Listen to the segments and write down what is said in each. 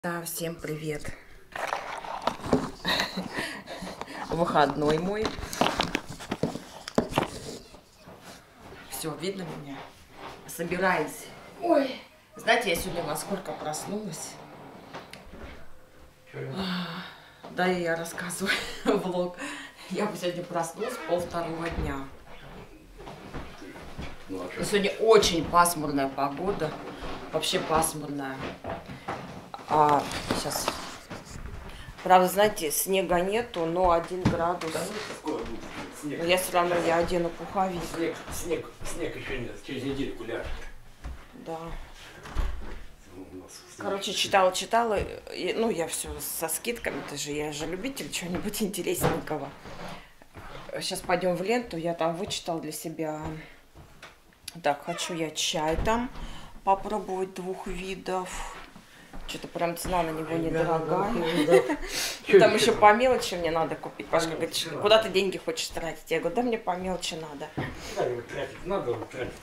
Да, всем привет. Выходной мой. Все, видно меня? Собираемся. Ой, знаете, я сегодня во сколько проснулась? Да, я рассказываю влог. Я сегодня проснулась 1:30 дня. И сегодня очень пасмурная погода. Вообще пасмурная. Сейчас. Правда, знаете, снега нету, но 1 градус. Да, ну, снег. Но я все равно одену пуховик. Снег еще нет. Через недельку ляжет. Да. Короче, читала. Ну, я все со скидками. Я же любитель чего-нибудь интересненького. Сейчас пойдем в ленту. Я там вычитала для себя. Так, хочу я чай там попробовать 2 видов. Что-то прям цена на него недорогая. Там еще по мелочи мне надо купить. Пашка говорит, куда ты деньги хочешь тратить? Я говорю, да мне по мелочи надо. Надо тратить.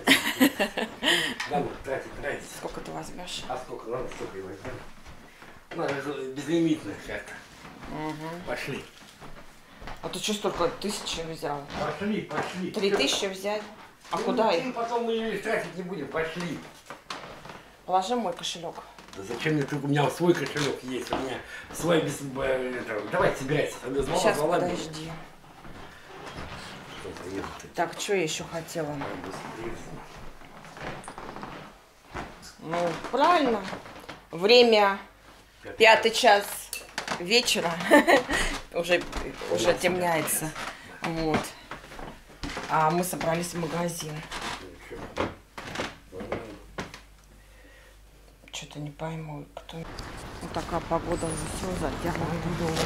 Сколько ты возьмешь? А сколько надо, столько и возьмем. Надо безлимитная карта. Пошли. А ты что столько 1000 взял? Пошли. 3000 взять? А куда их? Потом мы тратить не будем, пошли. Положи мой кошелек. Да зачем мне только, у меня свой кошелек есть, у меня свой без... Давай, собирайся. Сейчас, подожди. Так, что я еще хотела? Ну, правильно. Время 5 час вечера. уже темняется. Вот. А мы собрались в магазин. Что-то не пойму, кто... Вот такая погода, уже все затянуто.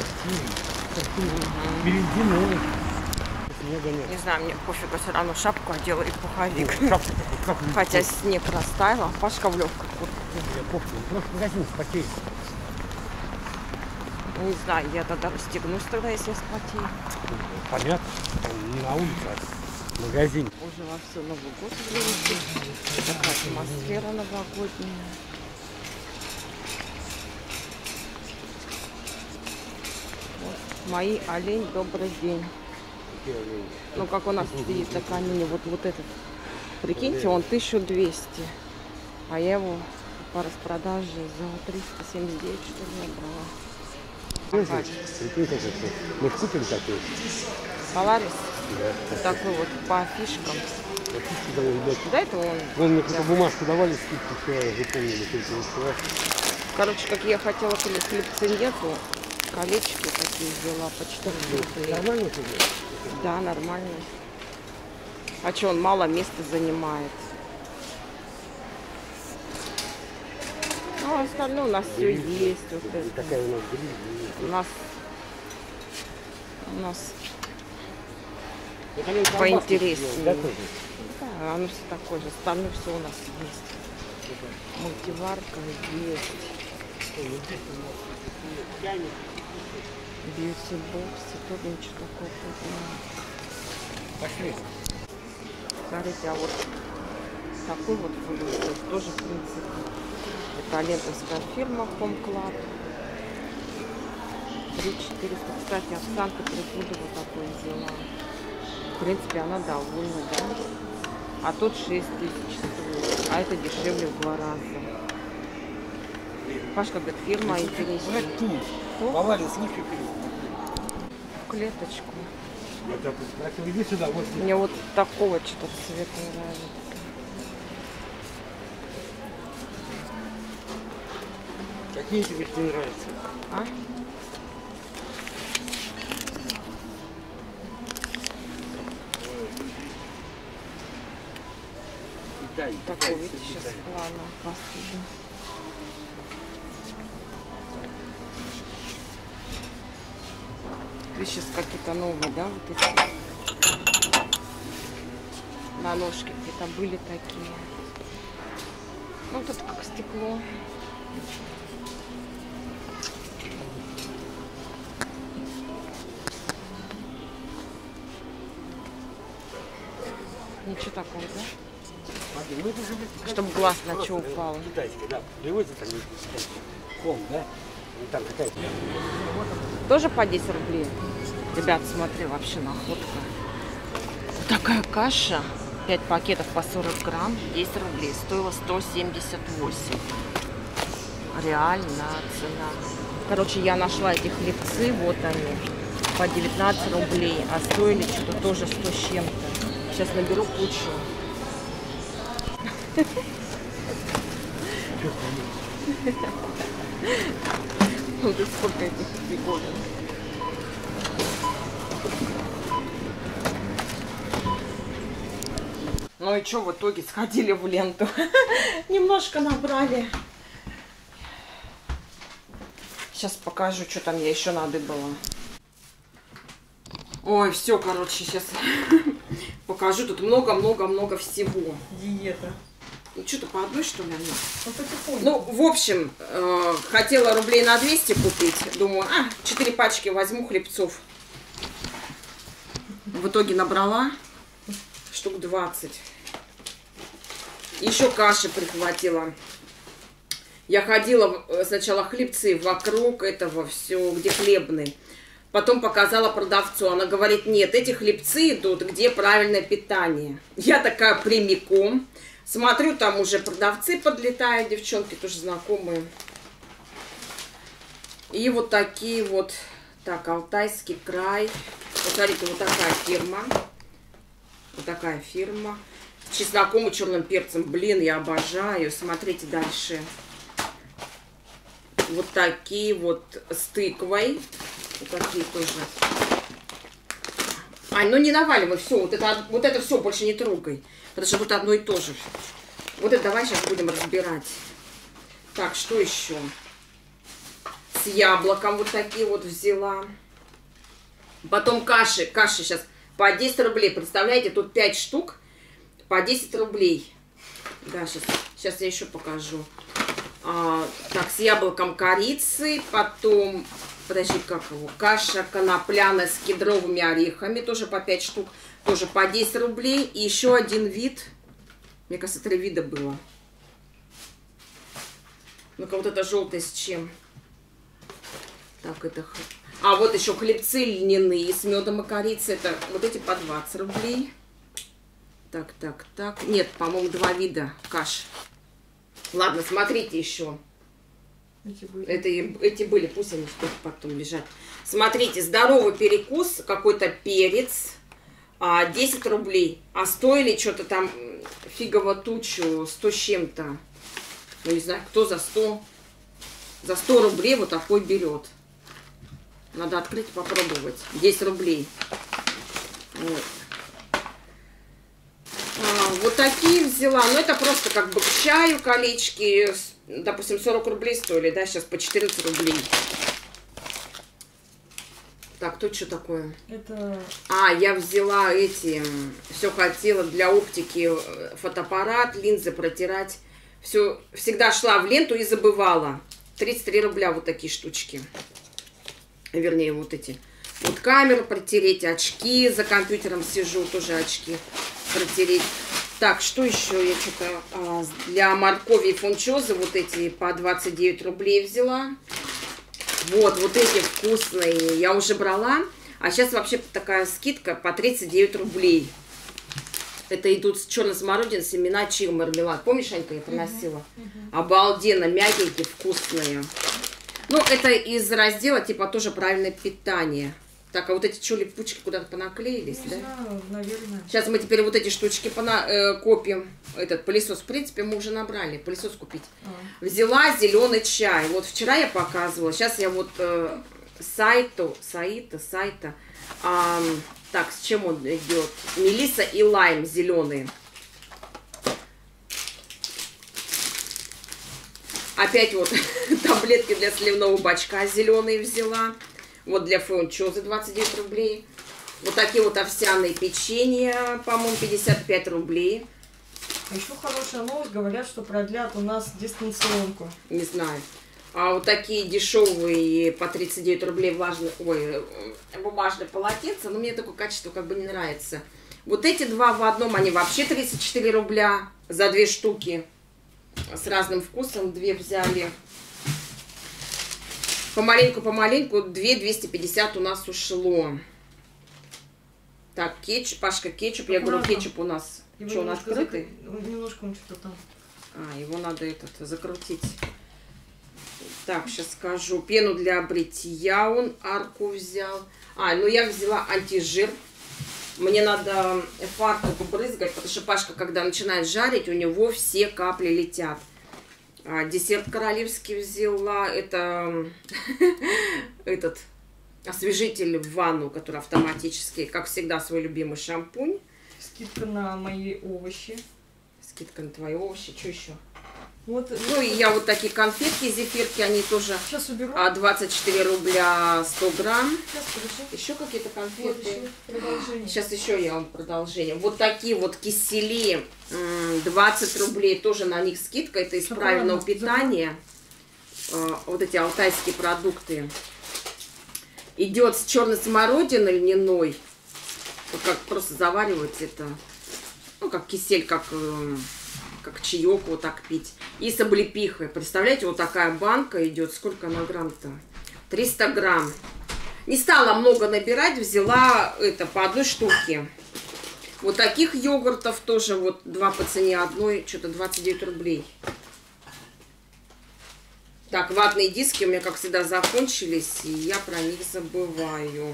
Не знаю, мне пофигу, все равно шапку одела и пуховик. Хотя снег растаял, а Пашка в легкой куртке. Не знаю, я тогда расстегнусь тогда, если я спотею. Понятно, не на улице, а в магазине. Уже во все Новый год влезет. Такая атмосфера новогодняя. Мои олень, добрый день. Ну, как у нас стоит на камине, вот этот. Прикиньте, он 1200. А я его по распродаже за 379, что ли, я брала. Мы купили такой. Поларис? Да. Такой вот по фишкам. Да, это он. Вон мне какую-то бумажку давали, скидку, я запомнили. Короче, как я хотела хлебцы нету. Колечки такие взяла по 14 рублей. Нормально тебе? Да, нормально. А что, он мало места занимает. Ну, а остальное у нас все есть. Вот это. Такая у нас гриль. У нас поинтереснее. Да, оно все такое же. Остальное все у нас есть. Мультиварка есть. Бьюти-боксы, тут ничего такого нет. Пошли. Смотрите, а вот такой вот флюс, тоже, в принципе, это лентовская фирма Home Club. 3400. Кстати, овсянка 3 года вот такой взяла. В принципе, она довольна, да? А тут 6000 стоит. А это дешевле в 2 раза. Пашка говорит, фирма интереснее. Повалил случай. В клеточку. Иди сюда, вот. Мне вот такого что-то цвета нравится. Какие тебе что нравятся? А? Такой, видите, сейчас плавно посуду. Сейчас какие-то новые, да, вот эти на ножке где-то были такие. Ну, тут как стекло. Ничего такого, да? Смотри, ну это же... Чтобы глаз на что упал. Китайский, да. Привозят они. Ком, да? Ну, там какая-то. Тоже по 10 рублей. Ребят, смотри, вообще находка. Такая каша. 5 пакетов по 40 грамм. 10 рублей. Стоила 178. Реально цена. Короче, я нашла эти хлебцы. Вот они. По 19 рублей. А стоили что-то тоже 100 с чем-то. Сейчас наберу кучу. Вот сколько этих приколов. Ну и что, в итоге сходили в ленту. Немножко набрали. Сейчас покажу, что там я еще надыбала. Ой, все, короче, сейчас покажу. Тут много-много-много всего. Диета. Ну, что-то по одной, что ли, она? Ну, потихоньку. Ну, в общем, хотела рублей на 200 купить. Думаю, 4 пачки возьму хлебцов. В итоге набрала штук 20. Еще каши прихватила. Я ходила сначала хлебцы вокруг этого все, где хлебный. Потом показала продавцу. Она говорит, нет, эти хлебцы идут, где правильное питание. Я такая прямиком. Смотрю, там уже продавцы подлетают, девчонки тоже знакомые. И вот такие вот. Так, Алтайский край. Посмотрите, вот такая фирма. Вот такая фирма. С чесноком и черным перцем. Блин, я обожаю. Смотрите дальше. Вот такие вот с тыквой. Вот такие тоже. Ань, ну не наваливай, все. Вот это все больше не трогай. Потому что тут одно и то же. Вот это давай сейчас будем разбирать. Так, что еще? С яблоком вот такие вот взяла. Потом каши. Каши сейчас по 10 рублей. Представляете, тут 5 штук по 10 рублей. Да, сейчас я еще покажу. Так, с яблоком корицы. Потом, подожди, как его? Каша конопляная с кедровыми орехами. Тоже по 5 штук. Тоже по 10 рублей. И еще один вид. Мне кажется, 3 вида было. Ну-ка, вот это желтое с чем? Так, это... вот еще хлебцы льняные с медом и корицей. Это вот эти по 20 рублей. Так, так, так. Нет, по-моему, 2 вида каш. Ладно, смотрите еще. Эти были, пусть они потом лежат. Смотрите, здоровый перекус, какой-то перец. 10 рублей. А стоили что-то там фигово тучу, 100 с чем-то. Ну, не знаю, кто за 100. За 100 рублей вот такой берет. Надо открыть и попробовать. 10 рублей. Вот. Вот такие взяла. Но это просто как бы к чаю колечки. Допустим, 40 рублей стоили, да, сейчас по 14 рублей. Так, тут что такое? Это... Я взяла эти, все хотела для оптики, фотоаппарат, линзы протирать. Все, всегда шла в ленту и забывала. 33 рубля вот такие штучки. Вернее, вот эти. Вот камеру протереть, очки, за компьютером сижу, тоже очки протереть. Так, что еще я что-то для моркови и фунчозы вот эти по 29 рублей взяла. Вот эти вкусные я уже брала. А сейчас вообще такая скидка по 39 рублей. Это идут с черной смородиной, семена чиа, мармелад. Помнишь, Анька, я приносила? Обалденно, мягенькие, вкусные. Ну, это из раздела, типа, тоже правильное питание. Так, а вот эти что, липучки куда-то понаклеились, не да? знаю, наверное. Сейчас мы теперь вот эти штучки копим. Этот пылесос, в принципе, мы уже набрали. Пылесос купить. Взяла зеленый чай. Вот вчера я показывала. Сейчас я вот сайта. Так, с чем он идет? Мелисса и лайм зеленые. Опять вот таблетки для сливного бачка зеленые взяла. Вот для фунчозы 29 рублей. Вот такие вот овсяные печенья, по-моему, 55 рублей. Еще хорошая новость. Говорят, что продлят у нас дистанционку. Не знаю. А вот такие дешевые по 39 рублей бумажные полотенца. Но мне такое качество как бы не нравится. Вот эти два в одном, они вообще 34 рубля за 2 штуки. С разным вкусом 2 взяли. Помаленьку-помаленьку 250 у нас ушло. Так, кетчуп, Пашка, кетчуп. Я говорю, кетчуп у нас. Его Что, он открытый? Немножко он что-то там. А, его надо закрутить. Так, сейчас скажу. Пену для бритья он арку взял. А, ну я взяла антижир. Мне надо фартук брызгать, потому что Пашка, когда начинает жарить, у него все капли летят. Десерт королевский взяла. Это этот освежитель в ванну, который автоматический. Как всегда, свой любимый шампунь. Скидка на мои овощи. Скидка на твои овощи. Что еще? Вот. Ну и я вот такие конфетки, зефирки, они тоже Сейчас уберу. 24 рубля 100 грамм. Сейчас, подожди. Еще какие-то Вот конфеты. еще продолжение. Сейчас еще я вам продолжение. Вот такие вот кисели, 20 рублей, тоже на них скидка. Это из правильного питания. Вот эти алтайские продукты. Идет с черной смородиной льняной. Вот как просто заваривать это. Ну, как кисель, как чаек вот так пить. И с облепихой. Представляете, вот такая банка идет. Сколько она грамм-то? 300 грамм. Не стала много набирать, взяла это по одной штуке. Вот таких йогуртов тоже вот 2 по цене одной, что-то 29 рублей. Так, ватные диски у меня, как всегда, закончились, и я про них забываю.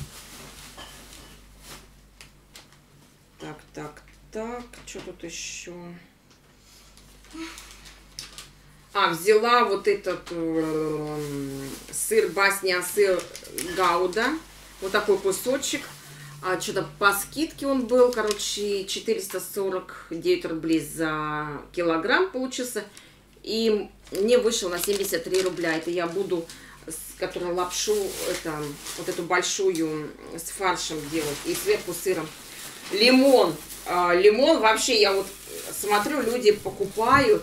Так, что тут еще? Взяла вот этот сыр басня, сыр гауда. Вот такой кусочек. Что-то по скидке он был, короче, 449 рублей за килограмм получился. И мне вышел на 73 рубля. Это я буду, которую лапшу, вот эту большую с фаршем делать. И сверху сыром. Лимон. Лимон вообще, я вот смотрю, люди покупают.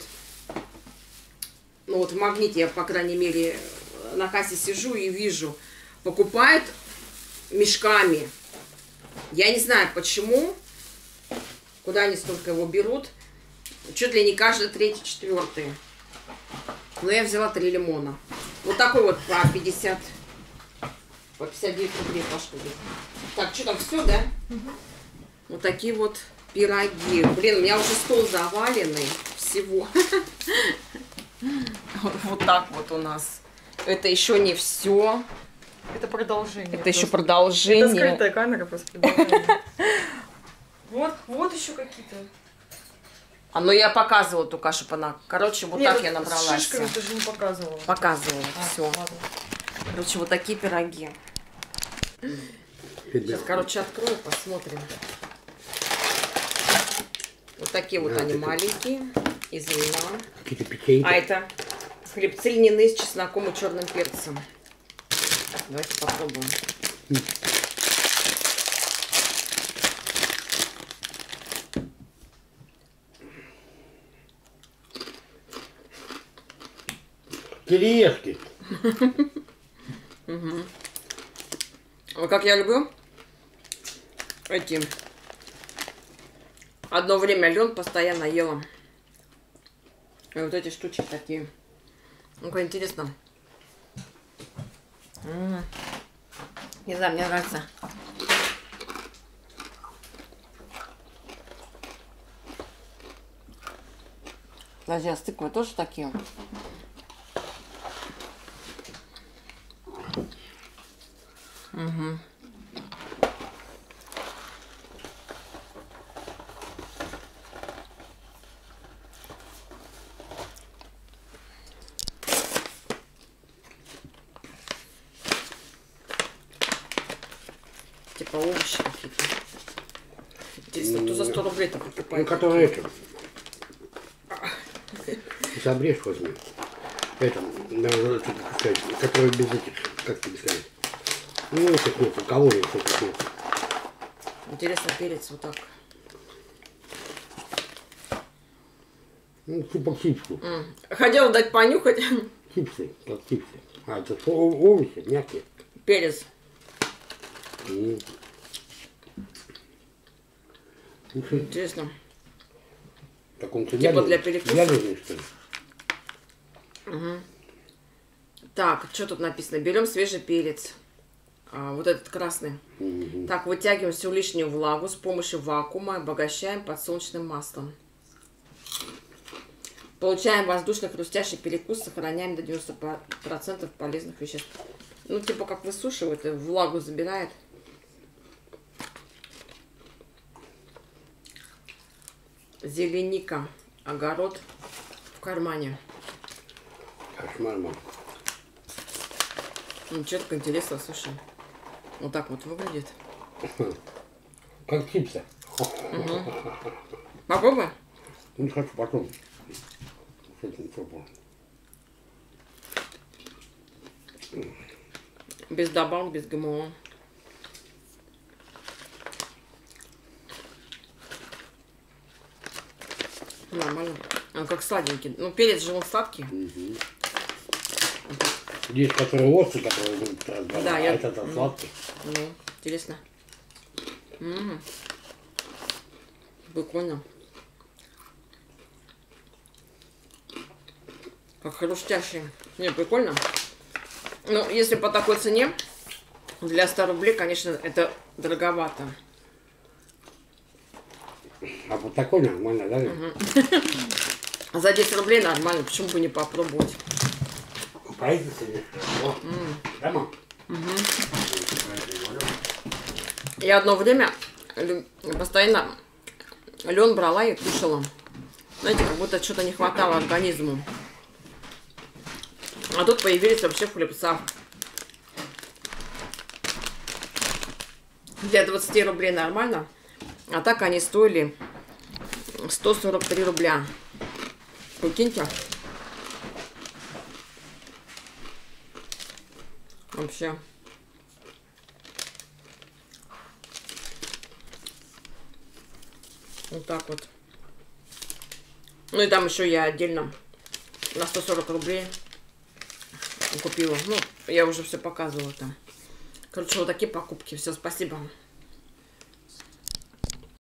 Ну вот в Магните я, по крайней мере, на кассе сижу и вижу. Покупают мешками. Я не знаю почему. Куда они столько его берут. Чуть ли не каждый третий, четвертый. Но я взяла 3 лимона. Вот такой вот по 50. По 59 рублей Пашка. Так, что там, все, да? Вот такие вот пироги. Блин, у меня уже стол заваленный всего. Вот так вот у нас. Это еще не все. Это продолжение. Это еще продолжение. Это скрытая камера просто. Вот еще какие-то. Ну я показывала ту кашу пана. Короче, вот так я набрала. С шишками ты же не показывала. Показывала, все. Ладно. Короче, вот такие пироги. Сейчас, короче, открою, посмотрим. Вот такие вот они маленькие, из льна. Какие-то печеньки. А это хлебцы льняные с чесноком и черным перцем. Давайте попробуем. Кириешки. Вот как я люблю эти. Одно время лен постоянно ела. И вот эти штучки такие. Ну-ка, интересно. Не знаю, мне нравится. Подожди, а с тыквой тоже такие? Угу. Типа овощи какие-то. Интересно, кто за 100 рублей-то покупает? Ну, которые это. Сейчас обрежь возьми. Это, надо что-то сказать, которые без этих, как тебе сказать. Ну, этих нет, у кого нет, этих нет. Интересно, перец вот так. Ну, типа чипсы. Хотела дать понюхать. Чипсы, как чипсы. А, это овощи, мягкие. Перец. Интересно. Так он Типа для перекуса? вяленый, что ли? Угу. Так, что тут написано? Берем свежий перец. Вот этот красный. Так, вытягиваем всю лишнюю влагу с помощью вакуума, обогащаем подсолнечным маслом. Получаем воздушный хрустящий перекус, сохраняем до 90% полезных веществ. Ну, типа как высушивает, влагу забирает. Зеленика, огород в кармане. Кошмар, мам. Ну, что так интересно, слушай. Вот так вот выглядит. Как чипсы. Попробуй. Ну, хочу потом. С этим попробую. Без добавок, без ГМО. Нормально. Он как сладенький. Ну, перец же он сладкий. Есть который острый, который будет разбавлять, Да, а я... этот сладкий. Ну, интересно. Прикольно. Как хрустящий. Не, прикольно. Ну, если по такой цене, для 100 рублей, конечно, это дороговато. А вот такой нормально, да? За 10 рублей нормально, почему бы не попробовать? Поедете? Да, мам? Я одно время постоянно лен брала и кушала. Знаете, как будто что-то не хватало организму. А тут появились вообще в хлебцах. Для 20 рублей нормально. А так они стоили 143 рубля. Прикиньте. Вообще. Вот так вот. Ну и там еще я отдельно на 140 рублей купила. Ну, я уже все показывала там. Короче, вот такие покупки. Все, спасибо.